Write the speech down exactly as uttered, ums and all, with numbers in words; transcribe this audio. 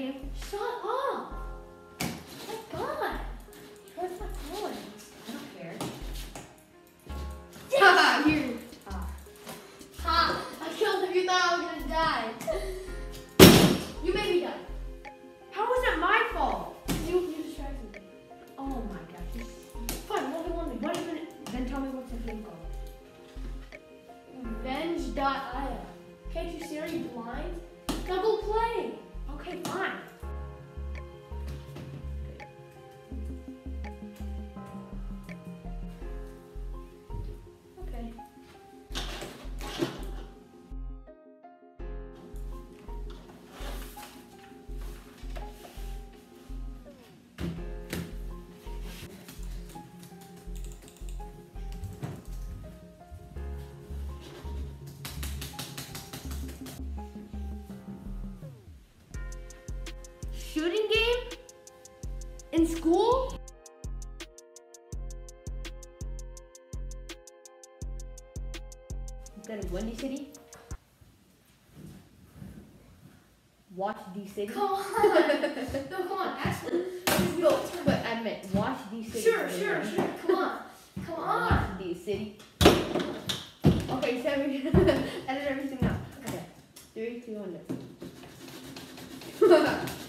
game? Shut up! My God! Where's my phone? I don't care. Haha, here. Ah. Ha! I killed him. You thought I was gonna die. You made me die. How was it my fault? You, you distracted me. Oh my gosh. Fine, one v one me. What even? Then tell me what's the game called. Venge dot i o. Can't you see? Are you blind? Now go play. Okay, fine. Okay. Shooting game? In school? Is that a Windy City? Watch D City? Come on. No, come on. Actually, No, but I meant watch D City. sure, sure, sure. Come on. Come on. Watch D City. Okay, so edit everything out. Okay. Three, two, one, go.